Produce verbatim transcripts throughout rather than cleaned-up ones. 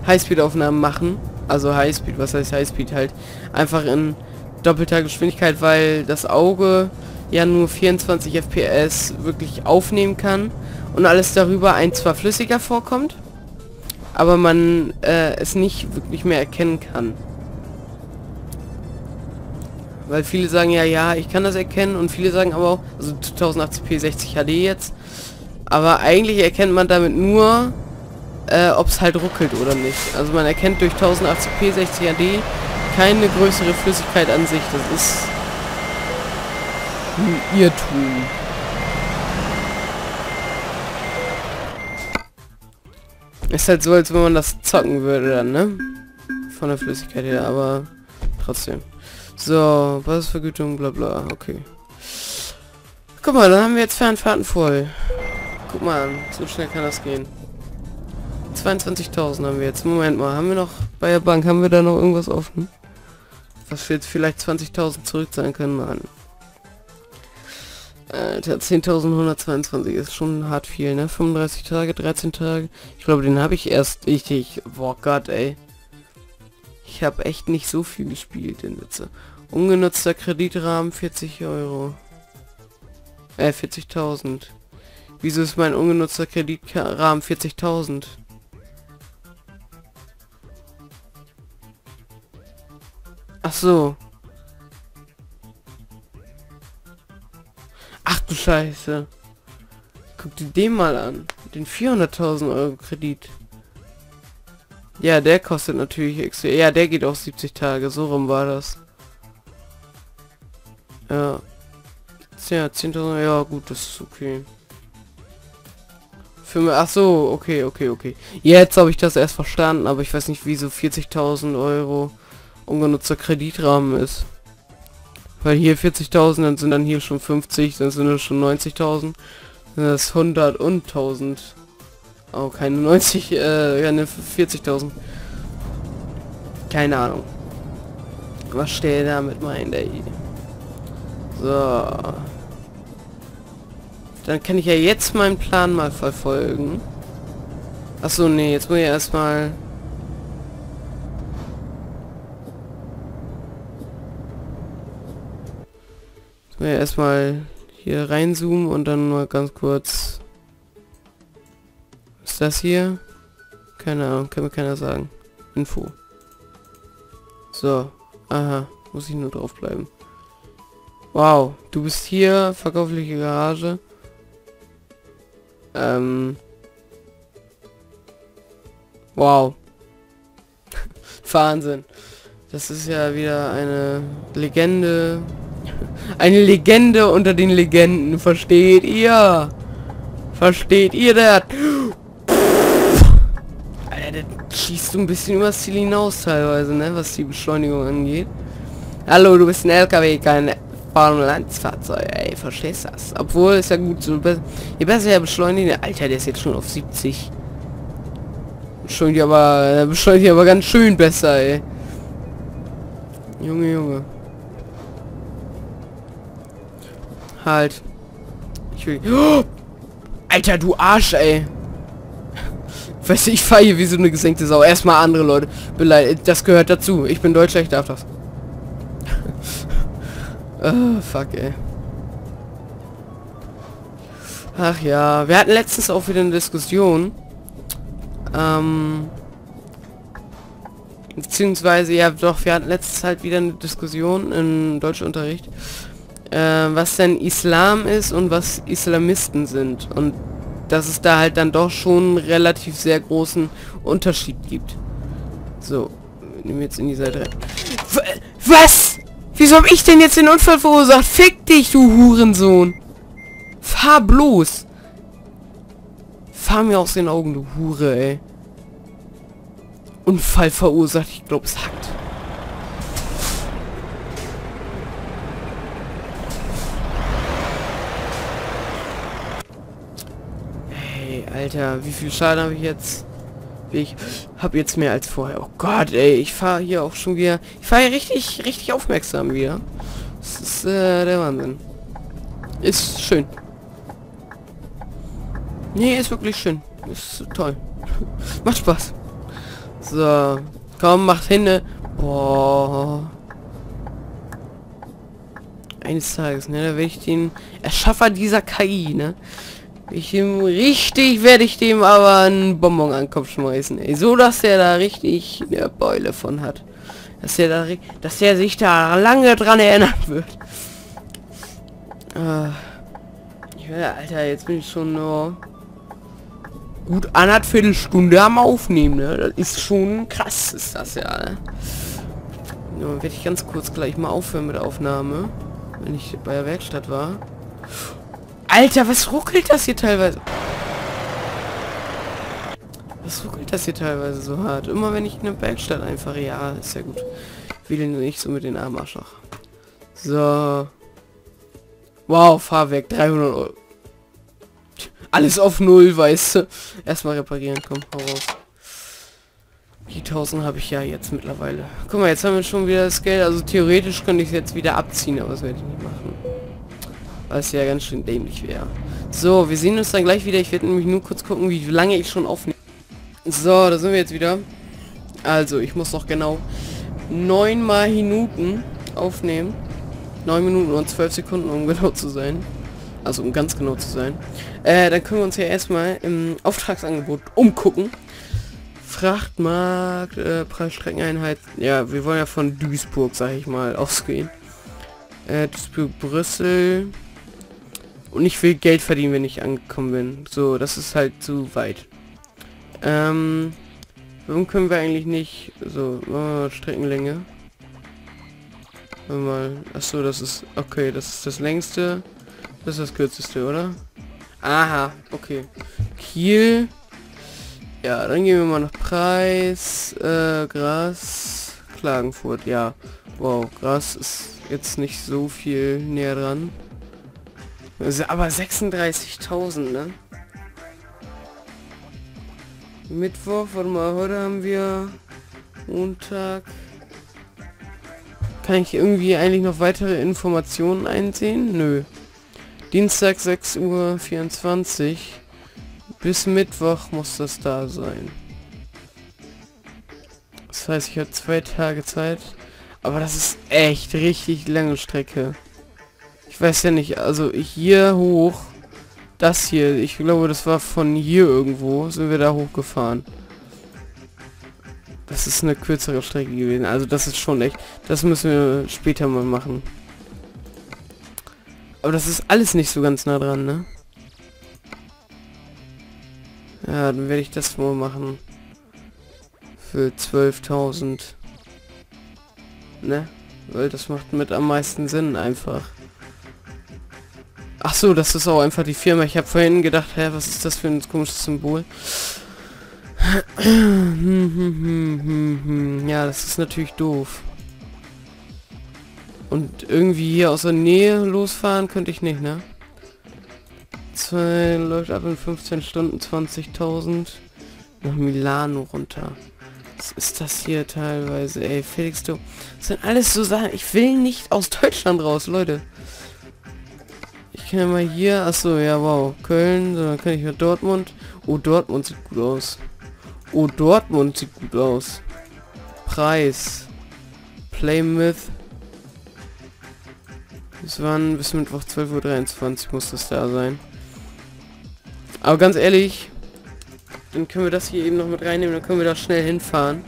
Highspeed-Aufnahmen machen. Also Highspeed, was heißt Highspeed? Halt einfach in doppelter Geschwindigkeit, weil das Auge ja nur vierundzwanzig F P S wirklich aufnehmen kann und alles darüber ein zwar flüssiger vorkommt, aber man äh, es nicht wirklich mehr erkennen kann. Weil viele sagen ja, ja, ich kann das erkennen und viele sagen aber auch, also tausendachtzig p sechzig H D jetzt, aber eigentlich erkennt man damit nur, äh, ob es halt ruckelt oder nicht. Also man erkennt durch tausendachtzig p sechzig H D keine größere Flüssigkeit an sich. Das ist ein Irrtum. Ist halt so, als wenn man das zocken würde dann, ne? Von der Flüssigkeit her, aber trotzdem. So, Basisvergütung, bla bla, okay. Guck mal, dann haben wir jetzt Fernfahrten voll. Guck mal an, so schnell kann das gehen. zweiundzwanzigtausend haben wir jetzt. Moment mal, haben wir noch bei der Bank, haben wir da noch irgendwas offen? Was jetzt vielleicht zwanzigtausend zurückzahlen können? Nein. Alter, zehntausendeinhundertzweiundzwanzig ist schon hart viel, ne? fünfunddreißig Tage, dreizehn Tage. Ich glaube, den habe ich erst richtig. Boah Gott, ey. Ich habe echt nicht so viel gespielt in Witze. Ungenutzter Kreditrahmen vierzig Euro. Äh, vierzigtausend. Wieso ist mein ungenutzter Kreditrahmen vierzigtausend? Ach so. Ach du Scheiße. Guck dir den mal an. Den vierhunderttausend Euro Kredit. Ja, der kostet natürlich extra. Ja, der geht auf siebzig Tage. So rum war das. Ja. Ja, zehntausend. Ja, gut, das ist okay. Für mich, ach so, okay, okay, okay. Jetzt habe ich das erst verstanden, aber ich weiß nicht, wieso vierzigtausend Euro ungenutzter Kreditrahmen ist. Weil hier vierzigtausend, dann sind dann hier schon fünfzig, dann sind das schon neunzigtausend. Dann ist hundert und tausend. Oh, keine neunzig, äh, keine vierzigtausend. Keine Ahnung. Was steht da mit meinen, ey? So. Dann kann ich ja jetzt meinen Plan mal verfolgen. Achso, nee, jetzt muss ich erstmal... Jetzt muss ich erstmal hier reinzoomen und dann mal ganz kurz... Was ist das hier? Keine Ahnung, kann mir keiner sagen. Info. So. Aha, muss ich nur drauf bleiben. Wow, du bist hier, verkaufliche Garage. Ähm. Wow. Wahnsinn. Das ist ja wieder eine Legende. Eine Legende unter den Legenden. Versteht ihr? Versteht ihr das? Alter, das schießt du ein bisschen übers Ziel hinaus teilweise, ne? Was die Beschleunigung angeht. Hallo, du bist ein L K W, kein Fahrzeug, ey, verstehst das? Obwohl, ist ja gut, so be je besser er beschleunigen, Alter, der ist jetzt schon auf siebzig. Beschleunigt aber, beschleunigt aber ganz schön besser, ey. Junge, Junge. Halt. Ich will... Oh! Alter, du Arsch, ey. Weißt du, ich fahre hier wie so eine gesenkte Sau. Erstmal andere Leute beleidigt. Das gehört dazu. Ich bin Deutscher, ich darf das. Oh, fuck, ey. Ach ja, wir hatten letztens auch wieder eine Diskussion. Ähm... Beziehungsweise, ja doch, wir hatten letztens halt wieder eine Diskussion im Deutschunterricht. Äh, was denn Islam ist und was Islamisten sind. Und dass es da halt dann doch schon einen relativ sehr großen Unterschied gibt. So, nehmen wir jetzt in die Seite rein. Was? Wieso hab ich denn jetzt den Unfall verursacht? Fick dich, du Hurensohn! Fahr bloß! Fahr mir aus den Augen, du Hure, ey. Unfall verursacht, ich glaube, es hackt. Hey, Alter, wie viel Schaden habe ich jetzt? Ich habe jetzt mehr als vorher. Oh Gott, ey, ich fahre hier auch schon wieder... Ich fahre hier richtig, richtig aufmerksam wieder. Das ist äh, der Wahnsinn. Ist schön. Nee, ist wirklich schön. Ist toll. Macht Spaß. So. Komm, macht hin. Boah. Eines Tages, ne? Da werde ich den Erschaffer dieser K I, ne? Ich ihm richtig, werde ich dem aber einen Bonbon an den Kopf schmeißen, ey. So, dass der da richtig eine Beule von hat. Dass der da, dass der sich da lange dran erinnern wird. Äh, ich werde, Alter, jetzt bin ich schon nur gut anderthalb Viertelstunde am Aufnehmen, ne? Das ist schon krass, ist das ja, ne? Ja, werde ich ganz kurz gleich mal aufhören mit der Aufnahme, wenn ich bei der Werkstatt war. Alter, was ruckelt das hier teilweise? Was ruckelt das hier teilweise so hart? Immer wenn ich in eine Werkstatt einfach... Ja, ist ja gut. Ich will nicht so mit den Armen Arschloch. So. Wow, Fahrwerk, dreihundert Euro. Alles auf Null, weißt du. Erstmal reparieren, komm, hau raus. Die tausend habe ich ja jetzt mittlerweile. Guck mal, jetzt haben wir schon wieder das Geld. Also theoretisch könnte ich es jetzt wieder abziehen, aber das werde ich nicht machen. Was ja ganz schön dämlich wäre. So, wir sehen uns dann gleich wieder. Ich werde nämlich nur kurz gucken, wie lange ich schon aufnehme. So, da sind wir jetzt wieder. Also, ich muss noch genau neun mal Minuten aufnehmen. neun Minuten und zwölf Sekunden, um genau zu sein. Also, um ganz genau zu sein. Äh, dann können wir uns ja erstmal im Auftragsangebot umgucken. Frachtmarkt, äh, Preisstreckeneinheit. Ja, wir wollen ja von Duisburg, sag ich mal, ausgehen. Äh, Duisburg, Brüssel. Und ich will Geld verdienen, wenn ich angekommen bin. So, das ist halt zu weit. Ähm, warum können wir eigentlich nicht... So, oh, Streckenlänge. Mal, achso, das ist... Okay, das ist das längste. Das ist das kürzeste, oder? Aha, okay. Kiel. Ja, dann gehen wir mal nach Preis. Äh, Gras. Klagenfurt, ja. Wow, Gras ist jetzt nicht so viel näher dran. Aber sechsunddreißigtausend, ne? Mittwoch, warte mal, heute haben wir Montag. Kann ich irgendwie eigentlich noch weitere Informationen einsehen? Nö. Dienstag sechs Uhr vierundzwanzig. Bis Mittwoch muss das da sein. Das heißt, ich habe zwei Tage Zeit. Aber das ist echt richtig lange Strecke. Ich weiß ja nicht, also hier hoch, das hier, ich glaube, das war von hier irgendwo, sind wir da hochgefahren. Das ist eine kürzere Strecke gewesen, also das ist schon echt, das müssen wir später mal machen. Aber das ist alles nicht so ganz nah dran, ne? Ja, dann werde ich das mal machen. Für zwölftausend. Ne? Weil das macht mit am meisten Sinn einfach. Ach so, das ist auch einfach die Firma. Ich habe vorhin gedacht, hä, was ist das für ein komisches Symbol? Ja, das ist natürlich doof. Und irgendwie hier aus der Nähe losfahren könnte ich nicht, ne? Zwei läuft ab in fünfzehn Stunden zwanzigtausend. Nach Milano runter. Was ist das hier teilweise? Ey, Felix, du... Das sind alles so Sachen. Ich will nicht aus Deutschland raus, Leute. Ich kann ja mal hier... Achso, ja, wow. Köln, so, dann kann ich mal Dortmund. Oh, Dortmund sieht gut aus. Oh, Dortmund sieht gut aus. Preis. Plymouth. Bis wann? Bis Mittwoch zwölf Uhr dreiundzwanzig muss das da sein. Aber ganz ehrlich, dann können wir das hier eben noch mit reinnehmen, dann können wir da schnell hinfahren.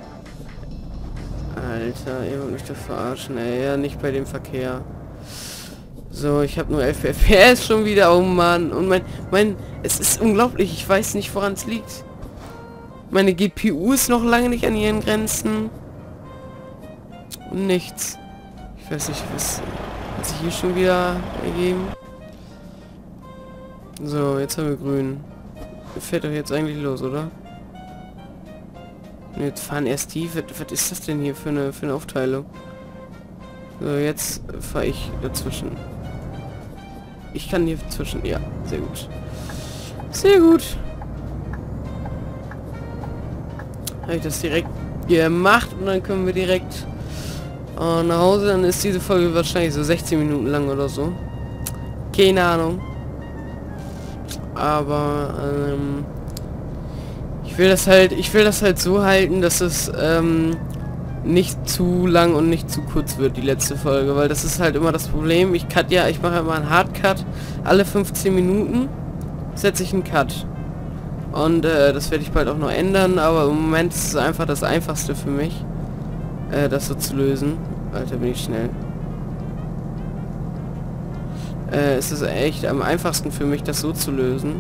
Alter, ihr wollt mich doch verarschen, ey. Ja, nicht bei dem Verkehr. So, ich habe nur elf F P S schon wieder, oh Mann. Und mein, mein, es ist unglaublich, ich weiß nicht, woran es liegt. Meine G P U ist noch lange nicht an ihren Grenzen. Und nichts. Ich weiß nicht, was hat sich hier schon wieder ergeben. So, jetzt haben wir grün. Fährt doch jetzt eigentlich los, oder? Und jetzt fahren erst die. Was, was ist das denn hier für eine, für eine Aufteilung? So, jetzt fahre ich dazwischen. Ich kann hier zwischen... Ja, sehr gut. Sehr gut. Habe ich das direkt gemacht und dann können wir direkt äh, nach Hause. Dann ist diese Folge wahrscheinlich so sechzehn Minuten lang oder so. Keine Ahnung. Aber ähm, ich Ich will das halt, ich will das halt so halten, dass es ähm, nicht zu lang und nicht zu kurz wird, die letzte Folge, weil das ist halt immer das Problem. Ich cut ja, ich mache immer einen Hardcut. Alle fünfzehn Minuten setze ich einen Cut. Und äh, das werde ich bald auch noch ändern, aber im Moment ist es einfach das Einfachste für mich, äh, das so zu lösen. Alter, bin ich schnell. Äh, es ist echt am einfachsten für mich, das so zu lösen.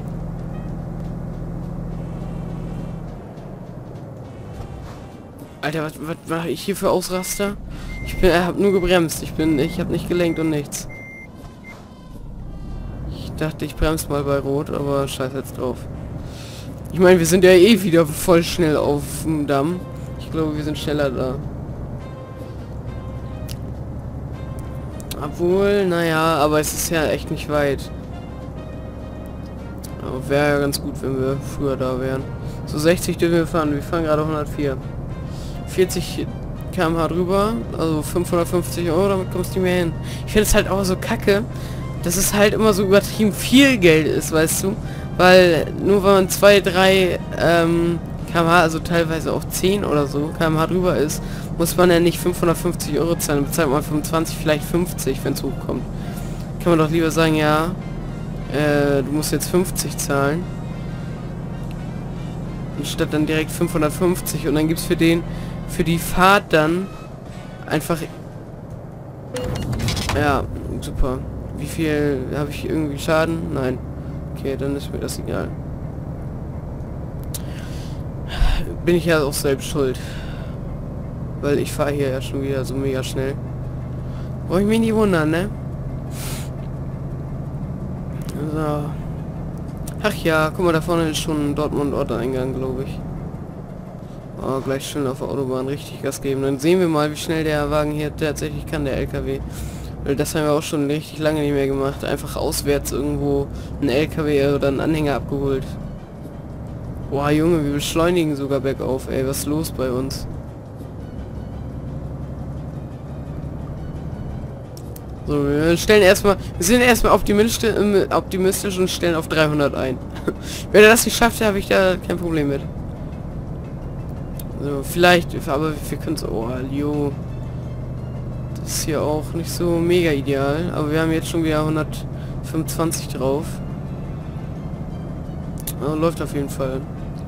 Alter, was, was mache ich hier für Ausraster? Ich bin, er hab nur gebremst. Ich bin, ich habe nicht gelenkt und nichts. Ich dachte, ich bremse mal bei Rot, aber scheiß jetzt drauf. Ich meine, wir sind ja eh wieder voll schnell auf dem Damm. Ich glaube, wir sind schneller da. Obwohl, naja, aber es ist ja echt nicht weit. Aber wäre ja ganz gut, wenn wir früher da wären. So sechzig dürfen wir fahren. Wir fahren gerade hundertvier. vierzig Kilometer pro Stunde drüber, also fünfhundertfünfzig Euro, damit kommst du nicht mehr hin. Ich finde es halt auch so kacke, dass es halt immer so übertrieben viel Geld ist, weißt du? Weil nur wenn man zwei, drei ähm, Kilometer pro Stunde, also teilweise auch zehn oder so Kilometer pro Stunde drüber ist, muss man ja nicht fünfhundertfünfzig Euro zahlen, dann bezahlt man fünfundzwanzig, vielleicht fünfzig, wenn es hochkommt. Kann man doch lieber sagen, ja, äh, du musst jetzt fünfzig zahlen. Anstatt dann direkt fünfhundertfünfzig und dann gibt es für den, für die Fahrt dann einfach... Ja, super. Wie viel habe ich irgendwie Schaden? Nein. Okay, dann ist mir das egal. Bin ich ja auch selbst schuld. Weil ich fahre hier ja schon wieder so mega schnell. Brauche ich mich nicht wundern, ne? So. Ach ja, guck mal, da vorne ist schon Dortmund-Ort-Eingang, glaube ich. Oh, gleich schön auf der Autobahn richtig Gas geben. Dann sehen wir mal, wie schnell der Wagen hier tatsächlich kann, der L K W. Weil das haben wir auch schon richtig lange nicht mehr gemacht. Einfach auswärts irgendwo einen L K W oder einen Anhänger abgeholt. Boah, Junge, wir beschleunigen sogar bergauf, ey. Was ist los bei uns? So, wir stellen erstmal, wir sind erstmal optimistisch, optimistisch und stellen auf dreihundert ein. Wenn er das nicht schafft, habe ich da kein Problem mit. So, vielleicht, aber wir können es... Oh, jo. Das ist hier auch nicht so mega ideal, aber wir haben jetzt schon wieder hundertfünfundzwanzig drauf. Oh, läuft auf jeden Fall.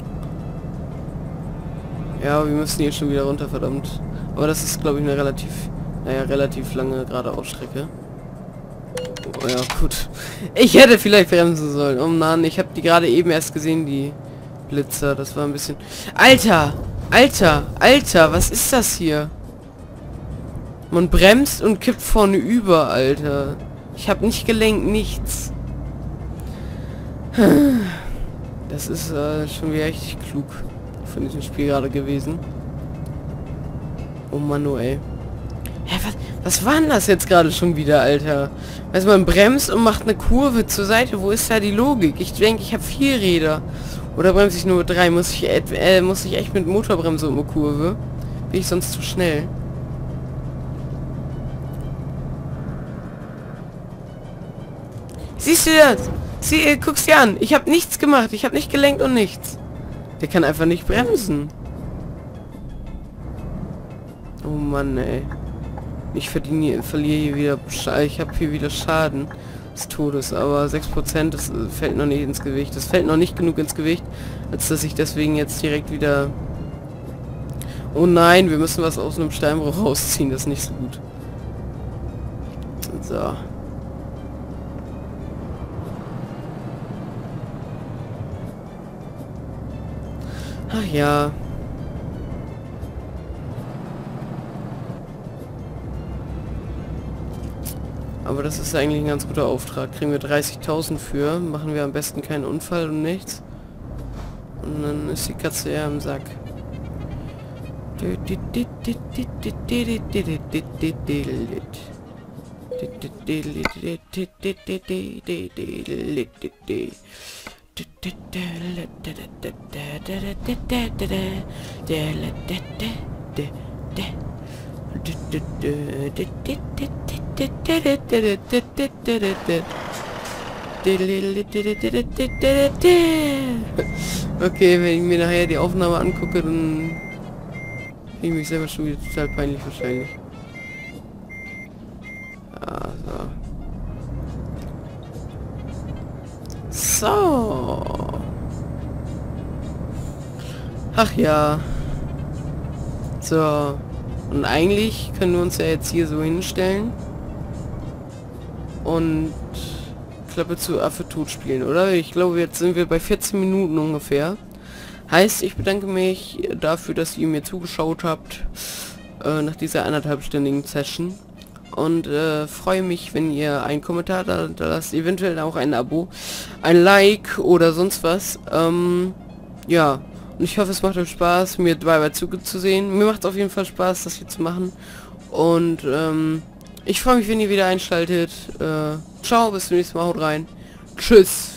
Ja, wir müssen hier schon wieder runter, verdammt. Aber das ist, glaube ich, eine relativ... Naja, relativ lange geradeaus-Strecke. Oh ja, gut. Ich hätte vielleicht bremsen sollen. Oh Mann, ich habe die gerade eben erst gesehen, die Blitzer. Das war ein bisschen... Alter! Alter! Alter! Was ist das hier? Man bremst und kippt vorne über, Alter. Ich habe nicht gelenkt, nichts. Das ist äh, schon wieder richtig klug von diesem Spiel gerade gewesen. Oh Mann, oh ey. Hä, was, was war denn das jetzt gerade schon wieder, Alter? Also man bremst und macht eine Kurve zur Seite. Wo ist da die Logik? Ich denke, ich habe vier Räder. Oder bremse ich nur mit drei? Muss ich, äh, muss ich echt mit Motorbremse um eine Kurve? Bin ich sonst zu schnell? Siehst du das? Sieh, äh, guck's dir an. Ich habe nichts gemacht. Ich habe nicht gelenkt und nichts. Der kann einfach nicht bremsen. Oh Mann, ey. Ich verdiene, verliere hier wieder, ich habe hier wieder Schaden des Todes, aber sechs Prozent, das fällt noch nicht ins Gewicht. Das fällt noch nicht genug ins Gewicht, als dass ich deswegen jetzt direkt wieder... Oh nein, wir müssen was aus einem Steinbruch rausziehen, das ist nicht so gut. So. Ach ja. Aber das ist eigentlich ein ganz guter Auftrag. Kriegen wir dreißigtausend für, machen wir am besten keinen Unfall und nichts. Und dann ist die Katze eher im Sack. Okay, wenn ich mir nachher die Aufnahme angucke, dann finde ich mich selber schon wieder total peinlich wahrscheinlich. Also. So. Ach ja. So. Und eigentlich können wir uns ja jetzt hier so hinstellen und Klappe zu, Affe tot spielen, oder? Ich glaube, jetzt sind wir bei vierzehn Minuten ungefähr. Heißt, ich bedanke mich dafür, dass ihr mir zugeschaut habt äh, nach dieser anderthalbstündigen Session. Und äh, freue mich, wenn ihr einen Kommentar da, da lasst, eventuell auch ein Abo, ein Like oder sonst was. Ähm, ja, und ich hoffe, es macht euch Spaß, mir dabei zuzusehen. Mir macht es auf jeden Fall Spaß, das hier zu machen. Und ähm, ich freue mich, wenn ihr wieder einschaltet. Äh, ciao, bis zum nächsten Mal, haut rein. Tschüss.